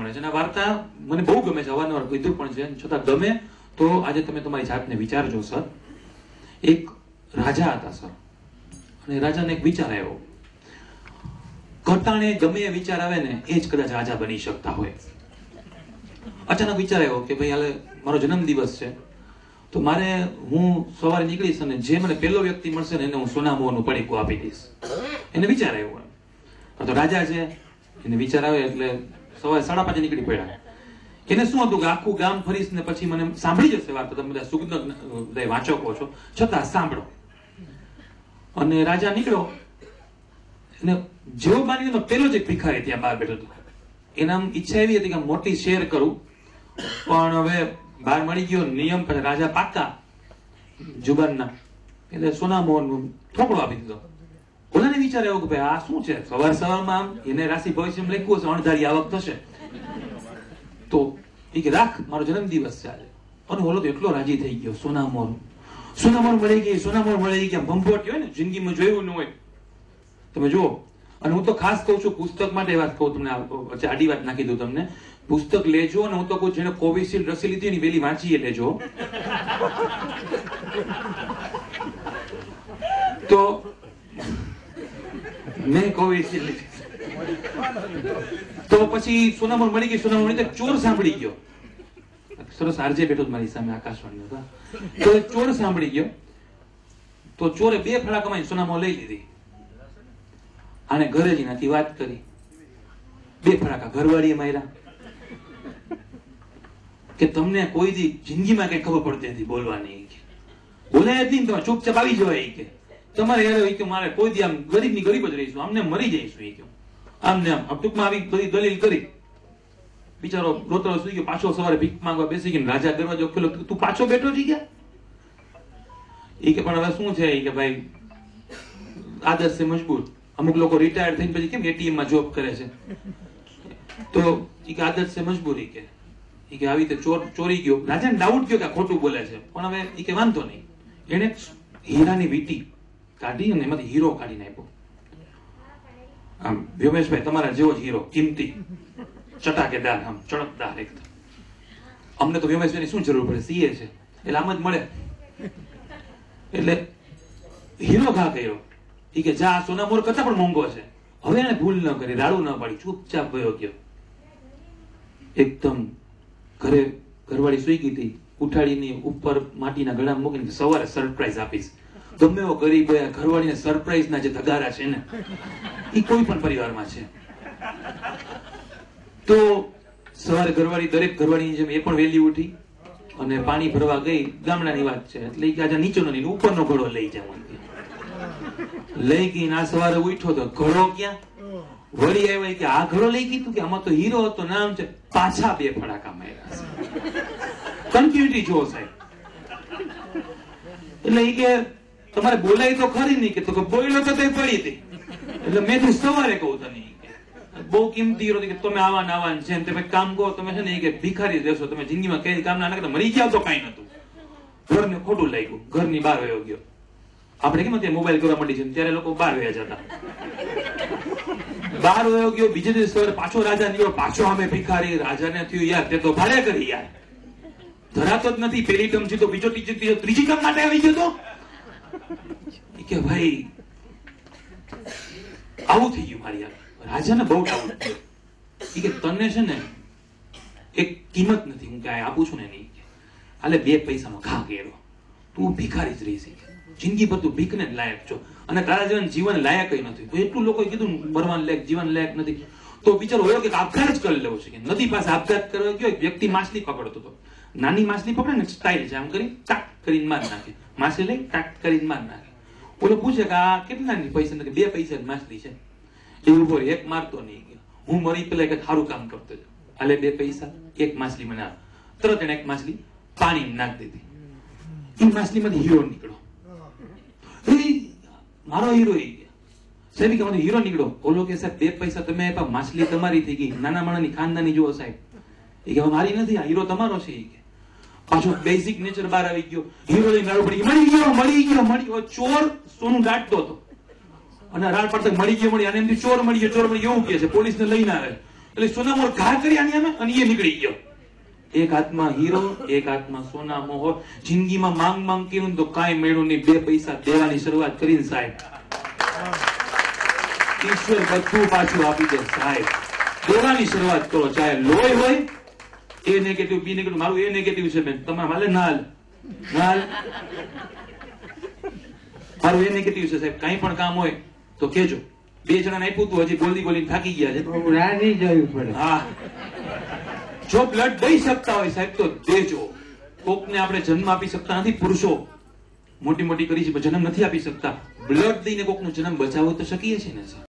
મળે છે. અને આ વાર્તા મને બહુ ગમે છે, અવારનવાર કીધું પણ છે, છતાં ગમે તો આજે તમે તમારી જાતને વિચારજો સર. એક રાજા હતા સર, અને રાજાને એક વિચાર આવ્યો. ઘટાણે ગમે એ વિચાર આવે ને એ જ કદાચ રાજા બની શકતા હોય. અચાનક વિચાર આવ્યો કે ભાઈ હાલે મારો જન્મદિવસ છે, તો મારે હું સવારે નીકળીશ અને જે મને પહેલો વ્યક્તિ મળશે ને એને હું સોના મોહરનું પડીકું આપી દઈશ. એને વિચાર આવ્યો. તો રાજા છે, એને વિચાર આવે એટલે સવારે 5:30 નીકળી પડ્યા. એને શું હતું કે આખું ગામ ફરીશ ને પછી મને સાંભળી જશે વાત, તમે બધા સુગંધ વાંચકો છો, છતાં સાંભળો. અને રાજા નીકળ્યો, અને જેવો બાની પેલો જ એક ભિખારી ત્યાં બહાર બેઠો હતો. એના ઈચ્છા એવી હતી કે મોટી શેર કરું, પણ હવે બહાર મળી ગયો નિયમ, પછી રાજા પાક્કા જુબાનના, એટલે સોના મોહરનું થોકડો આપી દીધો. ઓલાને વિચાર આવ્યો કે ભાઈ આ શું છે, સવાર સવારમાં આમ એને રાશિ ભવિષ્યમાં લખ્યું હશે અણધારી આવક થશે, તો એ કે રાખ, મારો જન્મદિવસ છે આજે. અને ઓલો તો એટલો રાજી થઈ ગયો, સોના મોહર મળી ગઈ, સોના મોહર મળી ગયા. ભંભોટ હોય ને, જિંદગીમાં જોયું ન હોય, તમે જુઓ. અને હું તો ખાસ કહું છું, પુસ્તક માટે વાત કહું તમને, આડી વાત નાખી દઉં તમને. પુસ્તક લેજો, અને હું તો કહું જેને કોવિશિલ્ડ રસી લીધી ને વેલી વાંચીએ લેજો. તો મેં કોવિશિલ્ડ લીધી, તો પછી સોનામોહર મળી ગઈ. સોનામોહર મળી તો ચોર સાંભળી ગયો. સરસ આરજે બેઠો મારી સામે આકાશવાણી હતા, તો ચોર સાંભળી ગયો. તો ચોરે 2 ફળા કમાઈ સોનામોહર લઈ લીધી. આને ઘરે જ નથી વાત કરી, 2 ફડાકા ઘરવાળીએ માર્યા કે તમને કોઈ દી જિંદગીમાં કઈ ખબર પડતી નથી બોલવાની, બોલાય જ નહીં, તમે ચૂપચાપ આવી જવાય કે તમારે યાર કે મારે કોઈ દી આમ ગરીબની ગરીબ જ રહીશું, આમને મરી જઈશું એ કે આમને આમ ટૂંકમાં આવી બધી દલીલ કરી. બિચારો રોતરો સુઈ ગયો. પાછો સવારે ભીખ માંગવા બેસી ગયો. રાજા દરવાજો ખોલ્યો, તું પાછો બેઠો થઈ ગયા? એ કે પણ હવે શું છે, એ કે ભાઈ આદત છે મજબૂર. અમુક લોકો રિટાયર થઈને પછી કેમ એટીએમ માં જોબ કરે છે, તો એ કે આદત છે મજબૂરી કે આવી રીતે ચોરી ગયો. રાજાને ડાઉટ ગયો કે ખોટું બોલે છે, પણ હવે એ કે વાંધો નહીં. એને હીરાની વીંટી કાઢી અને એમાંથી હીરો કાઢી નાખ્યો. આમ વ્યોમેશભાઈ તમારા જેવો જ હીરો, કિંમતી, ચટાકેદાર, આમ ચણકદાર એકદમ. અમને તો વ્યોમેશભાઈની શું જરૂર પડે, સીએ છે એટલે આમ જ મળે. એટલે હીરો ઘા કર્યો. એ કે જા, સોના મોહર કરતા પણ મોંઘો છે. હવે એને ભૂલ ન કરી, રાડું ન પાડી, ચૂપચાપ ગયો ગયો. એકદમ ઘરે ઘરવાળી સુઈ ગઈ હતી, ઉઠાડીને ઉપર માટીના ગળામાં મૂકીને સવારે સરપ્રાઈઝ આપીશ. ગમે એવો ગરીબ હોય, ઘરવાળીને સરપ્રાઈઝ ના જે ધગારા છે ને, એ કોઈ પણ પરિવારમાં છે. તો સવારે ઘરવાળી, દરેક ઘરવાળીની જેમ એ પણ વહેલી ઉઠી અને પાણી ભરવા ગઈ. ગામડાની વાત છે એટલે આજે નીચેનો નહીં ઉપરનો ઘડો લઈ જાય. લઈ ગઈ ના સવારે ઉઠ્યો તો ઘડો ક્યાં? વળી આવ્યા કે આ ઘડો લઈ ગઈ કે આમાં તો હીરો હતો, નામ છે. પાછા 2 ફડાકા માર્યા. કન્ટિન્યુટી જો સાહેબ. એટલે એ કે તમારે બોલાય તો ખરી નહીં, કે તો બોલ્યો તો પડી હતી. એટલે મેં તો સવારે કહું તને બહુ કિંમતી હીરો કે તમે આવા છે, તમે કામ કહો, તમે છે ને કે ભિખારી રહેશો, તમે જિંદગીમાં કઈ કામ ના કરતા મરી ગયા તો કઈ નતું. ઘરને ખોટું લાગ્યું, ઘરની બહાર વયો ગયો. આપણે કેમ અત્યારે મોબાઈલ કરવા માંડી છે, ત્યારે લોકો બહાર વયા જતા. બહાર વયો ગયો. બીજે દિવસ સવારે પાછો રાજા નીકળ્યો, પાછો અમે ભિખારી. રાજાને થયું યાર તે તો ભાડે કરી યાર, ધરાતો જ નથી. પેલી ટર્મ છે તો બીજો ત્રીજી ટર્મ માટે આવી ગયો તો કે ભાઈ આવું થઈ ગયું મારી યાર. રાજાને બહુ ડાઉટ થયો. એ કે તને છે ને એક કિંમત નથી, હું કાંઈ આપું છું ને નહીં, હાલે 2 પૈસાનો ઘા કેળો, તું ભિખારી જ રહી છે, જિંદગી પર તું ભીખને જ લાયક છો, અને તારા જીવન લાયક નથી. તો એટલું લોકોએ કીધું મરવાન લાયક, જીવન લાયક નથી. તો બિચારો હોય કે આપઘાત જ કરી લેવો છે. કે નદી પાસે આપઘાત કરવા ગયો, એક વ્યક્તિ માછલી પકડતો હતો. નાની માછલી પકડે ને સ્ટાઇલ છે, આમ કરી ટાક કરીને માર નાખે. માછલી લઈ ટાક કરીને માર નાખે. ઓલો પૂછે કે આ કેટલાની પૈસા નથી? 2 પૈસા માછલી છે. એ ઉભો એક મારતો નહીં. હું મરી પેલા એક સારું કામ કરતો હતો, હાલે 2 પૈસા, 1 માછલી મને આપ. તરત એને 1 માછલી પાણી નાખી દીધી. એ માછલીમાંથી હીરો નીકળો. મારો હીરો સાહેબ કે મને હીરો નીકળો. ઓલો કે સાહેબ 2 પૈસા તમે આપ્યા, માછલી તમારી થઈ ગઈ. નાના માણસની ખાનદાની જુઓ સાહેબ. એ કે મારી નથી, આ હીરો તમારો છે. એ કે પાછો બેઝિક નેચર બહાર આવી ગયો. હીરો લઈને રાડું પડી, મળી ગયો. ચોર સોનું દાટતો હતો અને રાડ પડતા મળી ગયો. અને એમથી ચોર મળી ગયો એવું કે છે. પોલીસને લઈને આવે એટલે સોનામોહર ઘા કરી આની અમે અને એ નીકળી ગયો. એક હાથમાં હીરો, એક હાથમાં સોના મોહર. જિંદગીમાં માંગ કર્યું તો કાંઈ મેળવું નહીં. 2 પૈસા દેવાની શરૂઆત કરીને સાહેબ ઈશ્વર બધું પાછું આપી દે સાહેબ. દેવાની શરૂઆત કરો, ચાહે લોહી હોય એ નેગેટિવ, બી નેગેટિવ. મારું એ નેગેટિવ છે બેન, તમારે હાલે ના હાલ. મારું એ નેગેટિવ છે સાહેબ. કાંઈ પણ કામ હોય તો કેજો. 2 જણાને આપ્યું તું, હજી બોલીને થાકી ગયા છે. રાજી જવું પડે. હા, જો બ્લડ દઈ શકતા હોય સાહેબ તો દેજો. કોકને આપણે જન્મ આપી શકતા નથી. પુરુષો મોટી મોટી કરી છે જન્મ નથી આપી શકતા. બ્લડ દઈને કોકનો જન્મ બચાવવો તો શકીએ છીએ ને.